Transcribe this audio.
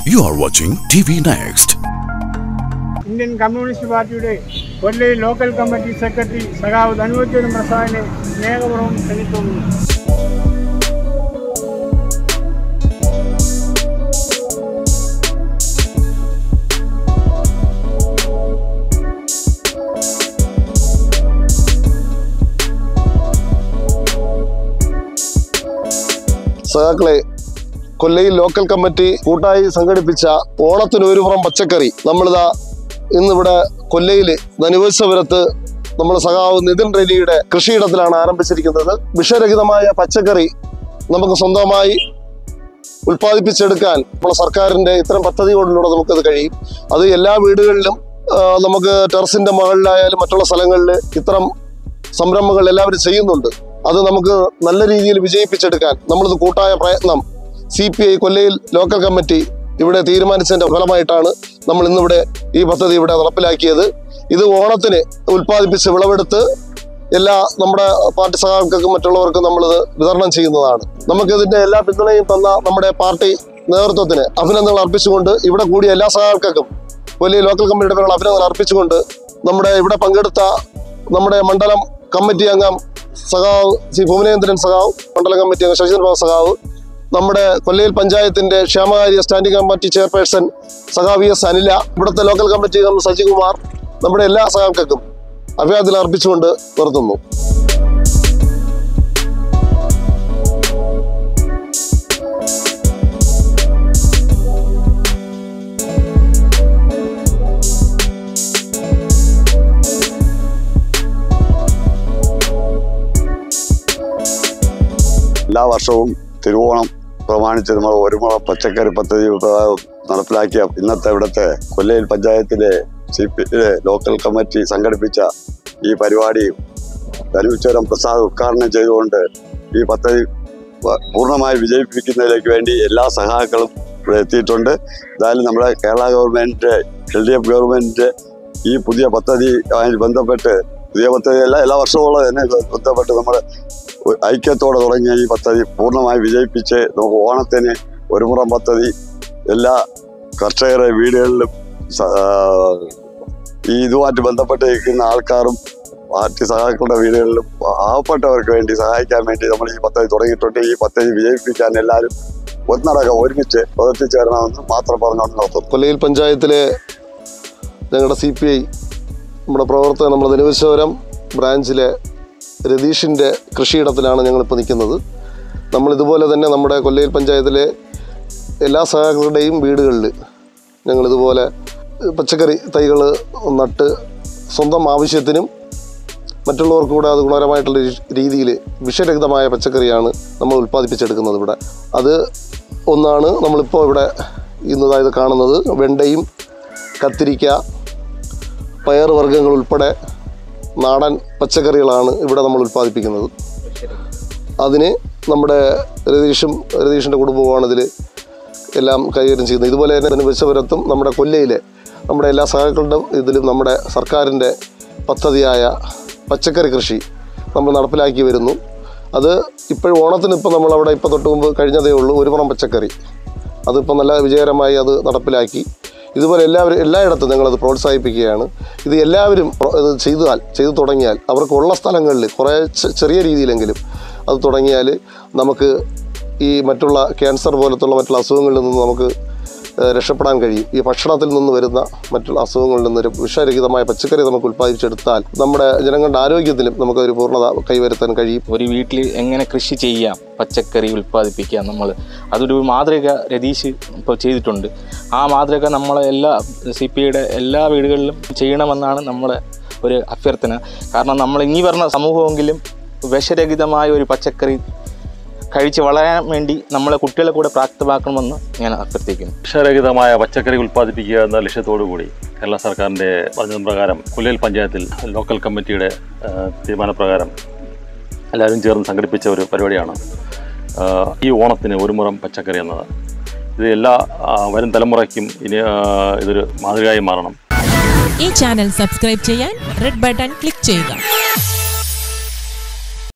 You are watching TV Next. Indian Communist Party Kollai Local Committee Secretary Sagav Dhanuvachan Prasad Snehapuravam Ksanikkunu. സഖാക്കളെ, കൊല്ലയിൽ local committee കൂട്ടായി സംഘടിപ്പിച്ച ഓണത്തിന് ഒരു പുറം പച്ചക്കറി നമ്മളിതാ ഇന്നിവിടെ കൊല്ലയില് ധനുവത്സവരത്ത് നമ്മൾ സഖാവ് നിതിൻ റെലിയുടെ കൃഷിയിടത്തിലാണ് ആരംഭിച്ചിരിക്കുന്നത്. വിഷരഹിതമായ പച്ചക്കറി നമുക്ക് സ്വന്തമായി ഉൽപ്പാദിപ്പിച്ചെടുക്കാൻ നമ്മുടെ സർക്കാരിന്റെ ഇത്തരം പദ്ധതികളിലൂടെ നമുക്കത് കഴിയും. അത് എല്ലാ വീടുകളിലും നമുക്ക് ടെറസിന്റെ മുകളിലായാലും മറ്റുള്ള സ്ഥലങ്ങളിൽ ഇത്തരം സംരംഭങ്ങൾ എല്ലാവരും ചെയ്യുന്നുണ്ട്. അത് നമുക്ക് നല്ല രീതിയിൽ വിജയിപ്പിച്ചെടുക്കാൻ നമ്മളിത് കൂട്ടായ പ്രയത്നം CPI കൊല്ലയിൽ ലോക്കൽ കമ്മിറ്റി ഇവിടെ തീരുമാനിച്ചതിന്റെ ഫലമായിട്ടാണ് നമ്മൾ ഇന്നിവിടെ ഈ പദ്ധതി ഇവിടെ നടപ്പിലാക്കിയത്. ഇത് ഓണത്തിന് ഉൽപ്പാദിപ്പിച്ച് വിളവെടുത്ത് എല്ലാ നമ്മുടെ പാർട്ടി സഖാക്കൾക്കും മറ്റുള്ളവർക്കും നമ്മളിത് വിതരണം ചെയ്യുന്നതാണ്. നമുക്കിതിന്റെ എല്ലാ പിന്തുണയും തന്ന നമ്മുടെ പാർട്ടി നേതൃത്വത്തിന് അഭിനന്ദനങ്ങൾ അർപ്പിച്ചുകൊണ്ട് ഇവിടെ കൂടിയ എല്ലാ സഖാക്കൾക്കും കൊല്ലയിൽ ലോക്കൽ കമ്മിറ്റിയുടെ പേരുള്ള അഭിനന്ദനങ്ങൾ അർപ്പിച്ചുകൊണ്ട് നമ്മുടെ ഇവിടെ പങ്കെടുത്ത നമ്മുടെ മണ്ഡലം കമ്മിറ്റി അംഗം സഖാവ് ശ്രീ ഭുവനേന്ദ്രൻ സഖാവ്, മണ്ഡലം കമ്മിറ്റി അംഗം ശശീന്ദ്രൻ സഖാവ്, നമ്മുടെ കൊല്ലയിൽ പഞ്ചായത്തിന്റെ ക്ഷേമകാര്യ സ്റ്റാൻഡിംഗ് കമ്മിറ്റി ചെയർപേഴ്സൺ സഖാവ് ES അനില, ഇവിടുത്തെ ലോക്കൽ കമ്മിറ്റി അംഗം സജികുമാർ, നമ്മുടെ എല്ലാ സഖാക്കൾക്കും അഭിവാദ്യങ്ങൾ അർപ്പിച്ചുകൊണ്ട് നിർത്തുന്നു. എല്ലാ വർഷവും തിരുവോണം പ്രമാണിച്ച് നമ്മൾ ഒരു മുറം പച്ചക്കറി പദ്ധതി നടപ്പിലാക്കിയ ഇന്നത്തെ ഇവിടുത്തെ കൊല്ലയിൽ പഞ്ചായത്തിലെ CPI ലോക്കൽ കമ്മിറ്റി സംഘടിപ്പിച്ച ഈ പരിപാടി ധനുവച്ചരം പ്രസാദ് ഉദ്ഘാടനം ചെയ്തുകൊണ്ട് ഈ പദ്ധതി പൂർണ്ണമായി വിജയിപ്പിക്കുന്നതിലേക്ക് വേണ്ടി എല്ലാ സഹാക്കളും ഇവിടെ എത്തിയിട്ടുണ്ട്. എന്തായാലും നമ്മുടെ കേരള ഗവൺമെൻറ് LDF ഗവൺമെൻറ് ഈ പുതിയ പദ്ധതിയുമായി ബന്ധപ്പെട്ട് പുതിയ പദ്ധതിയല്ല, എല്ലാ വർഷവും തന്നെ ബന്ധപ്പെട്ട് നമ്മൾ ഐക്യത്തോടെ തുടങ്ങിയ ഈ പദ്ധതി പൂർണ്ണമായി വിജയിപ്പിച്ച് നമുക്ക് ഓണത്തിന് ഒരു മുറം പദ്ധതി എല്ലാ കർഷകരുടെ വീടുകളിലും ഈ ഇതുമായിട്ട് ബന്ധപ്പെട്ടിരിക്കുന്ന ആൾക്കാരും പാർട്ടി സഹാക്കളുടെ വീടുകളിലും പാവപ്പെട്ടവർക്ക് വേണ്ടി സഹായിക്കാൻ വേണ്ടി നമ്മൾ ഈ പദ്ധതി തുടങ്ങിയിട്ടുണ്ട്. ഈ പദ്ധതി വിജയിപ്പിക്കാൻ എല്ലാവരും ഒന്നടങ്കം ഒരുമിച്ച് പ്രവർത്തിച്ചു വരണമെന്ന് മാത്രം പറഞ്ഞുകൊണ്ട് നടത്തും. കൊല്ലയിൽ പഞ്ചായത്തിലെ ഞങ്ങളുടെ CPI നമ്മുടെ പ്രവർത്തകർ നമ്മുടെ ധനുവച്ചവരം ബ്രാഞ്ചിലെ രതീഷിൻ്റെ കൃഷിയിടത്തിലാണ് ഞങ്ങളിപ്പോൾ നിൽക്കുന്നത്. നമ്മളിതുപോലെ തന്നെ നമ്മുടെ കൊല്ലയിൽ പഞ്ചായത്തിലെ എല്ലാ സഹാക്കളുടെയും വീടുകളിൽ ഞങ്ങളിതുപോലെ പച്ചക്കറി തൈകൾ നട്ട് സ്വന്തം ആവശ്യത്തിനും മറ്റുള്ളവർക്ക് കൂടെ അത് ഗുണകരമായിട്ടുള്ള രീതിയിൽ വിഷരഹിതമായ പച്ചക്കറിയാണ് നമ്മൾ ഉൽപ്പാദിപ്പിച്ചെടുക്കുന്നത് ഇവിടെ. അത് ഒന്നാണ് നമ്മളിപ്പോൾ ഇവിടെ ഇന്നതായത് കാണുന്നത്. വെണ്ടയും കത്തിരിക്ക, പയറുവർഗ്ഗങ്ങൾ ഉൾപ്പെടെ നാടൻ പച്ചക്കറികളാണ് ഇവിടെ നമ്മൾ ഉൽപ്പാദിപ്പിക്കുന്നത്. അതിന് നമ്മുടെ രതീഷിൻ്റെ കുടുംബമാണ് ഇതിൽ എല്ലാം കൈകാര്യം ചെയ്യുന്നത്. ഇതുപോലെ തന്നെ ധനുവച്ചപുരത്തും നമ്മുടെ കൊല്ലയിലെ നമ്മുടെ എല്ലാ സഹാക്കളുടെ ഇതിലും നമ്മുടെ സർക്കാരിൻ്റെ പദ്ധതിയായ പച്ചക്കറി കൃഷി നമ്മൾ നടപ്പിലാക്കി വരുന്നു. അത് ഇപ്പോഴും ഓണത്തിന് ഇപ്പോൾ നമ്മളവിടെ ഇപ്പോൾ തൊട്ട് മുമ്പ് കഴിഞ്ഞതേ ഉള്ളൂ ഒരു പുറം പച്ചക്കറി. അതിപ്പോൾ നല്ല വിജയകരമായി അത് നടപ്പിലാക്കി. ഇതുപോലെ എല്ലായിടത്തും ഞങ്ങളത് പ്രോത്സാഹിപ്പിക്കുകയാണ്. ഇത് എല്ലാവരും ഇത് ചെയ്തു തുടങ്ങിയാൽ അവർക്കുള്ള സ്ഥലങ്ങളിൽ കുറേ ചെറിയ രീതിയിലെങ്കിലും അത് തുടങ്ങിയാൽ നമുക്ക് ഈ മറ്റുള്ള ക്യാൻസർ പോലത്തുള്ള മറ്റുള്ള അസുഖങ്ങളിൽ നിന്ന് നമുക്ക് രക്ഷപ്പെടാൻ കഴിയും. ഈ ഭക്ഷണത്തിൽ നിന്ന് വരുന്ന മറ്റുള്ള അസുഖങ്ങളിൽ നിന്ന് വിഷരഹിതമായ പച്ചക്കറി നമുക്ക് ഉൽപ്പാദിപ്പിച്ചെടുത്താൽ നമ്മുടെ ജനങ്ങളുടെ ആരോഗ്യത്തിലും നമുക്കൊരു പൂർണ്ണത കൈവരുത്താൻ കഴിയും. ഒരു വീട്ടിൽ എങ്ങനെ കൃഷി ചെയ്യാം, പച്ചക്കറി ഉൽപ്പാദിപ്പിക്കാം, നമ്മൾ അതൊരു മാതൃക രതീഷ് ഇപ്പോൾ ചെയ്തിട്ടുണ്ട്. ആ മാതൃക നമ്മളെ എല്ലാ CPIയുടെ എല്ലാ വീടുകളിലും ചെയ്യണമെന്നാണ് നമ്മുടെ ഒരു അഭ്യർത്ഥന. കാരണം നമ്മൾ ഇനി പറഞ്ഞ സമൂഹമെങ്കിലും വിഷരഹിതമായ ഒരു പച്ചക്കറി കഴിച്ച് വളരാൻ വേണ്ടി നമ്മളെ കുട്ടികളെ കൂടെ പ്രാപ്തമാക്കണമെന്ന് ഞാൻ അഭ്യർത്ഥിക്കുന്നു. വിഷരഹിതമായ പച്ചക്കറി ഉൽപ്പാദിപ്പിക്കുക എന്ന ലക്ഷ്യത്തോടു കൂടി കേരള സർക്കാരിൻ്റെ പ്രകാരം കൊല്ലയിൽ പഞ്ചായത്തിൽ ലോക്കൽ കമ്മിറ്റിയുടെ തീരുമാനപ്രകാരം എല്ലാവരും ചേർന്ന് സംഘടിപ്പിച്ച ഒരു പരിപാടിയാണ് ഈ ഓണത്തിന് ഒരു മുറം പച്ചക്കറി എന്നത്. ഇത് എല്ലാ വരും തലമുറയ്ക്കും ഇനി ഇതൊരു മാതൃകയായി മാറണം. ഈ ചാനൽ സബ്സ്ക്രൈബ് ചെയ്യാൻ റെഡ് ബട്ടൺ ക്ലിക്ക് ചെയ്യുക.